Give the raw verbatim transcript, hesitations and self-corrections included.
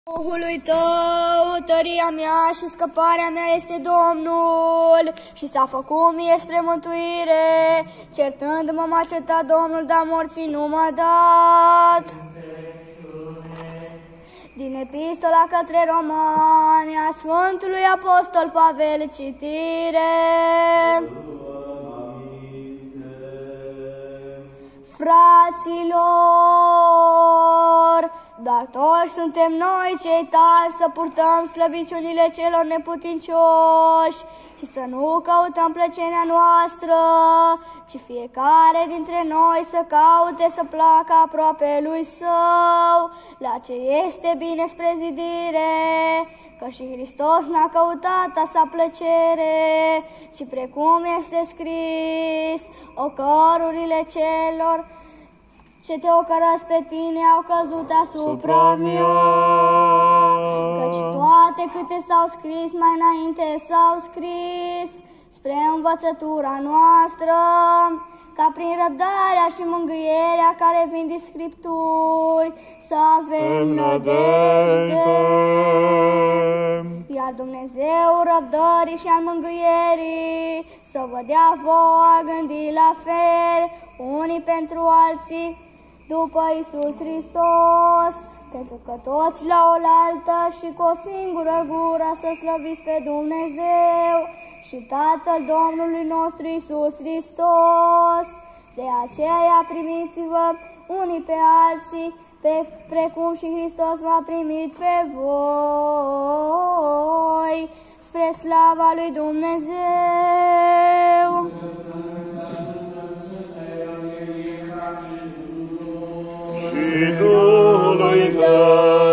Duhului tău, tăria mea și scăparea mea este Domnul și s-a făcut mie spre mântuire. Certându-mă m-a certat Domnul, dar morții nu m-a dat. Din epistola către Romani a Sfântului Apostol Pavel, citire. Fraților, dar toți suntem noi cei tari să purtăm slăbiciunile celor neputincioși și să nu căutăm plăcerea noastră, ci fiecare dintre noi să caute să placă aproape lui său, la ce este bine spre zidire, că și Hristos n-a căutat a sa plăcere, ci precum este scris, ocărurile celor ce te ocărăsc pe tine au căzut asupra mea. Căci toate câte s-au scris mai înainte s-au scris spre învățătura noastră, ca prin răbdarea și mângâierea care vin din Scripturi să avem nădejde. Iar Dumnezeu răbdării și al mângâierii să vă dea vouă a gândi la fel, unii pentru alții, după Iisus Hristos, pentru că toți la oaltă și cu o singură gură să slăviți pe Dumnezeu și Tatăl Domnului nostru Iisus Hristos. De aceea primiți-vă unii pe alții, pe precum și Hristos v-a primit pe voi, spre slava lui Dumnezeu. Și Duhului tău.